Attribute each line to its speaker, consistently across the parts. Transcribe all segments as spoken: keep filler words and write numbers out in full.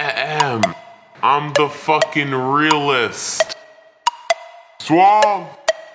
Speaker 1: Ahem. I'm the fucking realist. Swab.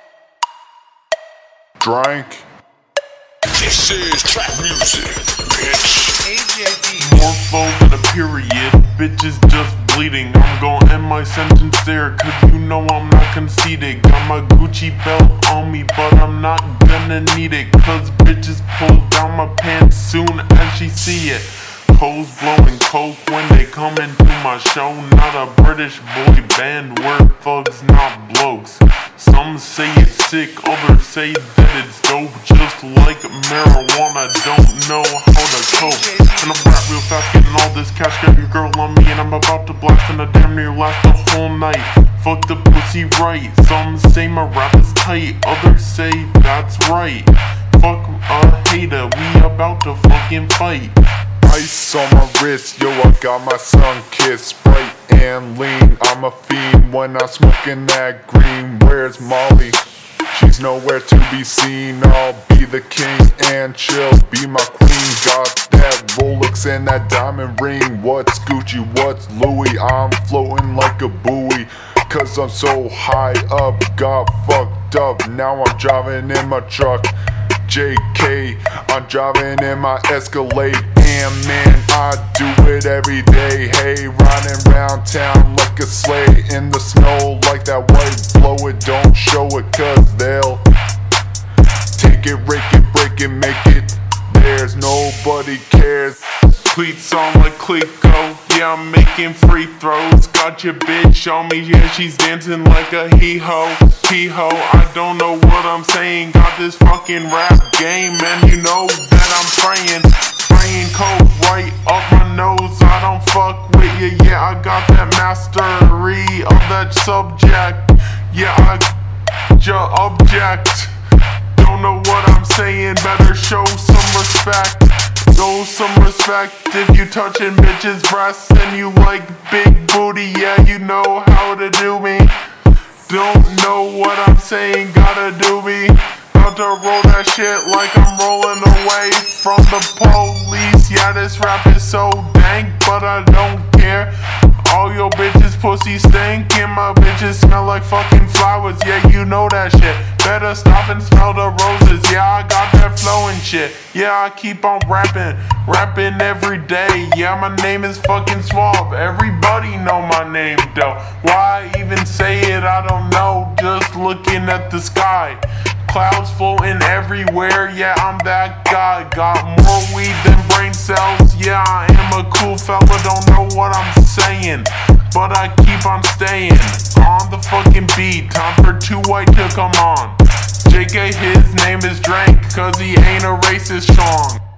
Speaker 2: Drank.
Speaker 3: This is trap music, bitch.
Speaker 4: A J D.
Speaker 1: More flow than a period. Bitches just bleeding. I'm gonna end my sentence there, cause you know I'm not conceited. Got my Gucci belt on me, but I'm not gonna need it, cause bitches pull down my pants soon as she see it. Hoes blowing coke when they come into my show. Not a British boy band, we're thugs, not blokes. Some say it's sick, others say that it's dope. Just like marijuana, don't know how to cope. And I'm rap real fast, getting all this cash. Got your girl on me and I'm about to blast, and I damn near last the whole night. Fuck the pussy right. Some say my rap is tight, others say that's right. Fuck a hater, we about to fucking fight.
Speaker 2: Ice on my wrist, yo, I got my sun-kissed Sprite and lean. I'm a fiend when I'm smoking that green. Where's Molly? She's nowhere to be seen. I'll be the king and she'll be my queen. Got that Rolex and that diamond ring. What's Gucci, what's Louis? I'm floating like a buoy, cause I'm so high up. Got fucked up, now I'm driving in my truck. J K, I'm driving in my Escalade, and man, I do it every day. Hey, riding round town like a sleigh in the snow, like that white. Blow it, don't show it, cause they'll take it, rake it, break it, make it. There's nobody cares.
Speaker 1: Cleats on like Clico, yeah, I'm making free throws. Got your bitch on me, yeah, she's dancing like a hee-ho, hee-ho. I don't know what I'm saying, got this fucking rap game, and you know that I'm praying, praying cold right up my nose. I don't fuck with you, yeah, I got that mastery of that subject, yeah, I ja object. Don't know what I'm saying, better show some respect. Show some respect if you touching bitches' breasts and you like big booty, yeah, you know how to do me. Don't know what I'm saying, gotta do me. About to roll that shit like I'm rolling away from the police. Yeah, this rap is so dank, but I don't care. All your bitches pussy stink, and my bitches smell like fucking flowers. Yeah, you know that shit. Better stop and smell the roses. Yeah, I got that flow and shit. Yeah, I keep on rapping, rapping every day. Yeah, my name is fucking Swab. Everybody know my name though. Why even say it? I don't know. Just looking at the sky. Clouds floating everywhere, yeah, I'm that guy. Got more weed than brain cells, yeah, I am a cool fella. Don't know what I'm saying, but I keep on staying on the fucking beat. Time for Two White to come on. J K, his name is Drank, cause he ain't a racist song.